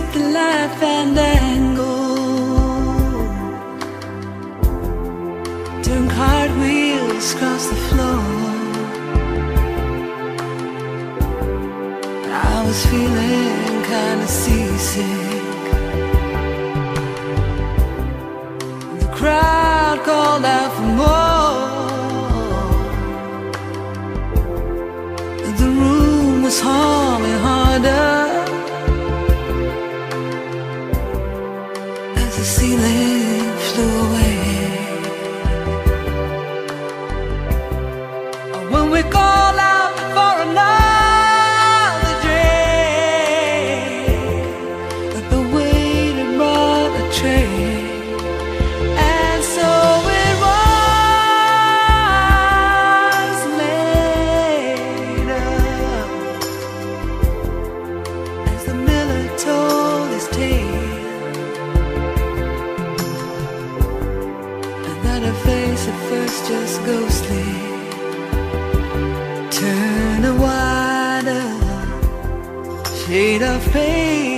the light fandango, doing cartwheels across the floor. I was feeling kinda seasick. The crowd called out for more. The room was humming harder as the ceiling flew away. When we call out for another drink, but the waiter brought a tray. And so it was later, as the miller told his tale, and that her face at first just ghostly turned a wider shade of pale.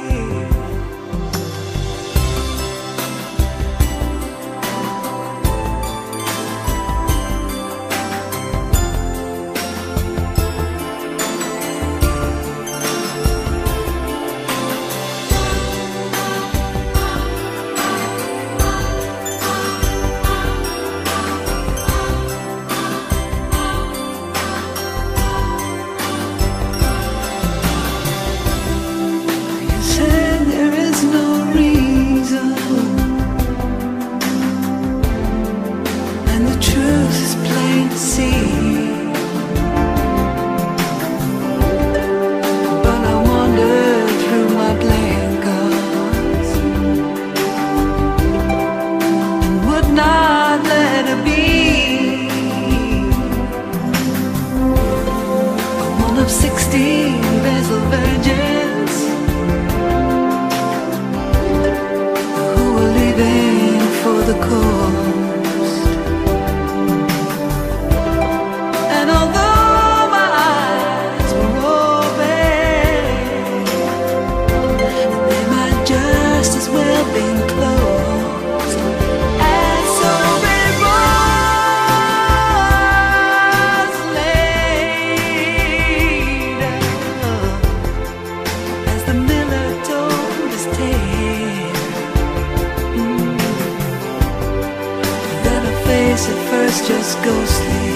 At first just ghostly,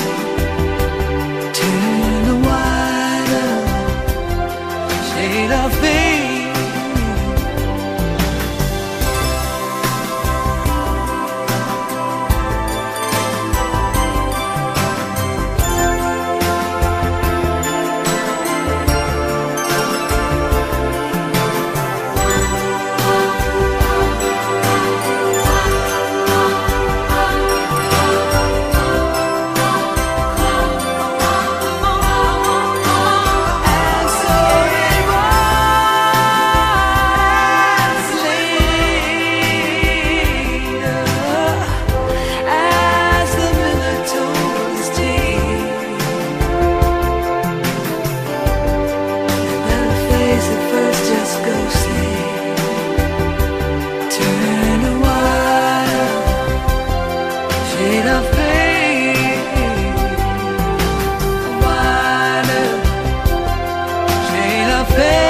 turn a wider shade of pale. Faith.